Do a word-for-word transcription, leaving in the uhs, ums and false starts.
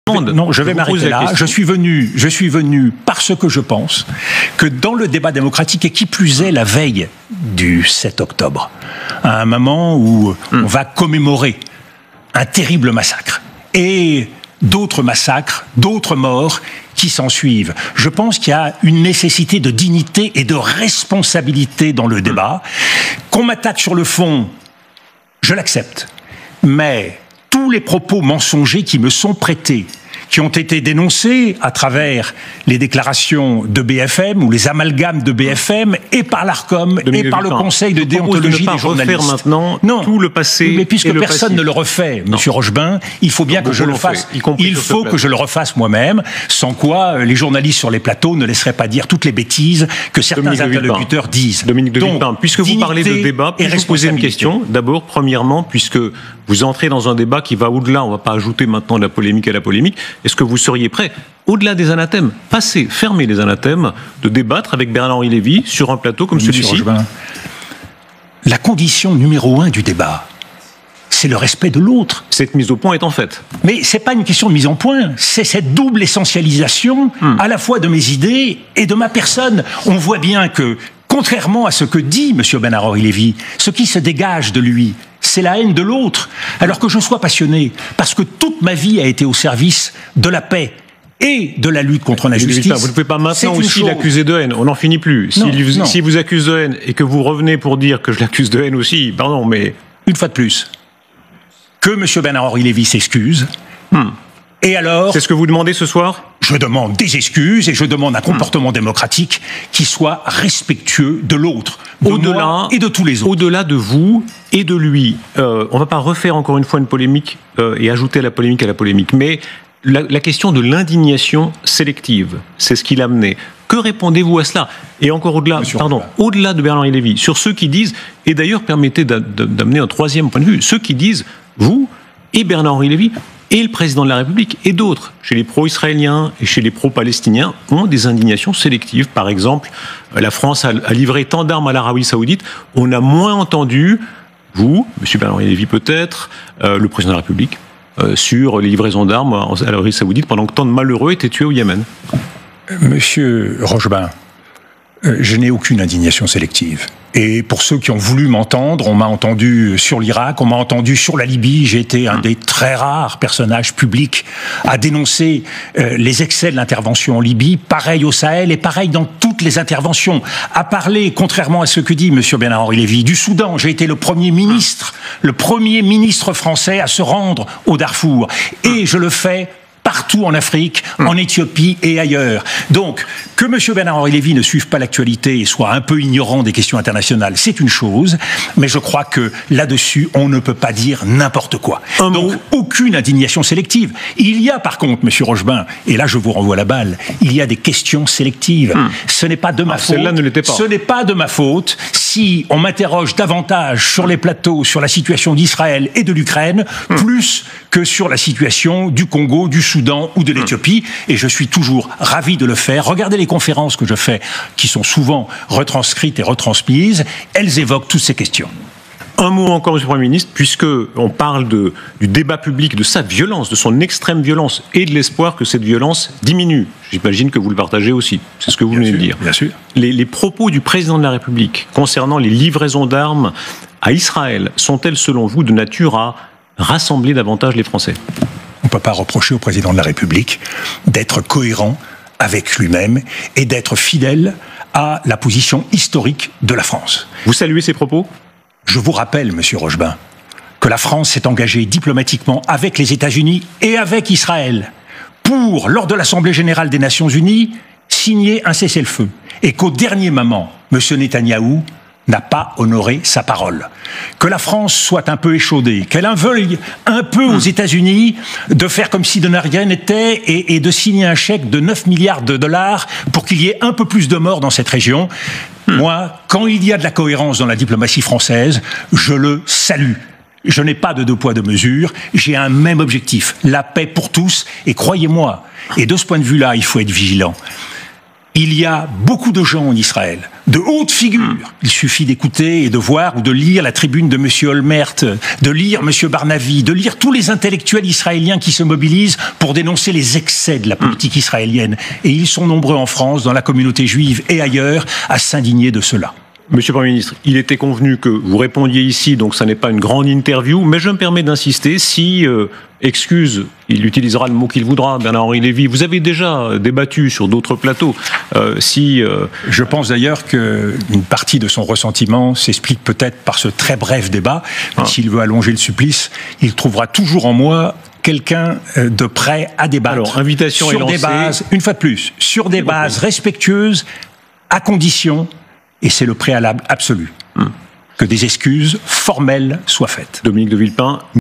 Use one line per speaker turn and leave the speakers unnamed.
Non, je vais m'arrêter là. Je suis venu, je suis venu parce que je pense que dans le débat démocratique, et qui plus est la veille du sept octobre, à un moment où hum. on va commémorer un terrible massacre et d'autres massacres, d'autres morts qui s'en suivent. Je pense qu'il y a une nécessité de dignité et de responsabilité dans le débat. Qu'on m'attaque sur le fond, je l'accepte. Mais tous les propos mensongers qui me sont prêtés, qui ont été dénoncés à travers les déclarations de B F M ou les amalgames de B F M et par l'ARCOM et par le Conseil de déontologie des journalistes.
Maintenant
non,
tout le passé.
Mais puisque
le
personne
passif.
ne le refait, Monsieur Rochebin, il faut bien
non,
que je le fasse.
Fait,
il faut que je le refasse moi-même, sans quoi les journalistes sur les plateaux ne laisseraient pas dire toutes les bêtises que certains Dominique interlocuteurs disent.
Dominique de Villepin, puisque vous parlez de débat, puis je vous poser une question. D'abord, premièrement, puisque vous entrez dans un débat qui va au-delà, on ne va pas ajouter maintenant de la polémique à la polémique, est-ce que vous seriez prêt, au-delà des anathèmes, passer, fermer les anathèmes, de débattre avec Bernard-Henri Lévy sur un plateau comme celui-ci?
La condition numéro un du débat, c'est le respect de l'autre.
Cette mise au point est en fait.
Mais c'est pas une question de mise en point, c'est cette double essentialisation hmm. à la fois de mes idées et de ma personne. On voit bien que, contrairement à ce que dit M. Bernard-Henri Lévy, ce qui se dégage de lui, c'est la haine de l'autre. Alors que je sois passionné, parce que toute ma vie a été au service de la paix et de la lutte contre l'injustice.
Vous ne pouvez pas maintenant aussi l'accuser de haine, on n'en finit plus. S'il si, si vous accuse de haine et que vous revenez pour dire que je l'accuse de haine aussi, pardon, mais...
Une fois de plus, que M. Bernard-Henri Lévy s'excuse, hmm. et alors...
C'est ce que vous demandez ce soir ?
Je demande des excuses et je demande un comportement mmh. démocratique qui soit respectueux de l'autre, de moi et de tous les autres.
Au-delà de vous et de lui, euh, on ne va pas refaire encore une fois une polémique euh, et ajouter la polémique à la polémique, mais la, la question de l'indignation sélective, c'est ce qu'il a amené. Que répondez-vous à cela? Et encore au-delà, pardon, au-delà de Bernard-Henri Lévy, sur ceux qui disent, et d'ailleurs permettez d'amener un troisième point de vue, ceux qui disent, vous et Bernard-Henri Lévy, et le président de la République et d'autres, chez les pro-israéliens et chez les pro-palestiniens, ont des indignations sélectives. Par exemple, la France a, a livré tant d'armes à l'Arabie Saoudite, on a moins entendu, vous, M. Bernard-Henri Lévy peut-être, euh, le président de la République, euh, sur les livraisons d'armes à l'Arabie Saoudite pendant que tant de malheureux étaient tués au Yémen.
Monsieur Rochebin, euh, je n'ai aucune indignation sélective. Et pour ceux qui ont voulu m'entendre, on m'a entendu sur l'Irak, on m'a entendu sur la Libye. J'ai été un des très rares personnages publics à dénoncer euh, les excès de l'intervention en Libye, pareil au Sahel et pareil dans toutes les interventions. À parler, contrairement à ce que dit M. Bernard-Henri Lévy, du Soudan. J'ai été le premier ministre, le premier ministre français à se rendre au Darfour. Et je le fais partout en Afrique, en Éthiopie et ailleurs. Donc, que M. Bernard-Henri Lévy ne suive pas l'actualité et soit un peu ignorant des questions internationales, c'est une chose, mais je crois que là-dessus, on ne peut pas dire n'importe quoi. Un Donc, mot. aucune indignation sélective. Il y a par contre, M. Rochebin, et là je vous renvoie la balle, il y a des questions sélectives. Hum. Ce n'est pas de ma
ah,
faute.
Celle-là ne l'était pas.
Ce n'est pas de ma faute si on m'interroge davantage sur les plateaux sur la situation d'Israël et de l'Ukraine, hum. plus que sur la situation du Congo, du Soudan ou de l'Éthiopie, et je suis toujours ravi de le faire. Regardez les conférences que je fais, qui sont souvent retranscrites et retransmises, elles évoquent toutes ces questions.
Un mot encore, Monsieur le Premier ministre, puisque on parle de, du débat public, de sa violence, de son extrême violence, et de l'espoir que cette violence diminue. J'imagine que vous le partagez aussi. C'est ce que vous venez de dire.
Bien sûr.
Les, les propos du président de la République concernant les livraisons d'armes à Israël sont-elles, selon vous, de nature à rassembler davantage les Français?
On ne peut pas reprocher au président de la République d'être cohérent avec lui-même et d'être fidèle à la position historique de la France.
Vous saluez ces propos?
Je vous rappelle, Monsieur Rochebin, que la France s'est engagée diplomatiquement avec les États-Unis et avec Israël pour, lors de l'Assemblée générale des Nations unies, signer un cessez-le-feu. Et qu'au dernier moment, M. Netanyahou n'a pas honoré sa parole. Que la France soit un peu échaudée, qu'elle en veuille un peu aux États-Unis de faire comme si de rien n'était et, et de signer un chèque de neuf milliards de dollars pour qu'il y ait un peu plus de morts dans cette région. Moi, quand il y a de la cohérence dans la diplomatie française, je le salue. Je n'ai pas de deux poids, deux mesures. J'ai un même objectif, la paix pour tous. Et croyez-moi, et de ce point de vue-là, il faut être vigilant. Il y a beaucoup de gens en Israël, de hautes figures. Il suffit d'écouter et de voir ou de lire la tribune de M. Olmert, de lire M. Barnavi, de lire tous les intellectuels israéliens qui se mobilisent pour dénoncer les excès de la politique israélienne. Et ils sont nombreux en France, dans la communauté juive et ailleurs, à s'indigner de cela.
Monsieur le Premier ministre, il était convenu que vous répondiez ici, donc ça n'est pas une grande interview, mais je me permets d'insister, si, euh, excuse, il utilisera le mot qu'il voudra, Bernard-Henri Lévy, vous avez déjà débattu sur d'autres plateaux, euh, si... Euh...
Je pense d'ailleurs qu'une partie de son ressentiment s'explique peut-être par ce très bref débat, mais ah. s'il veut allonger le supplice, il trouvera toujours en moi quelqu'un de prêt à débattre.
Alors, invitation
sur
est lancée.
Des bases, une fois de plus, sur des bases respectueuses, à condition... Et c'est le préalable absolu, hum. que des excuses formelles soient faites.
Dominique de Villepin.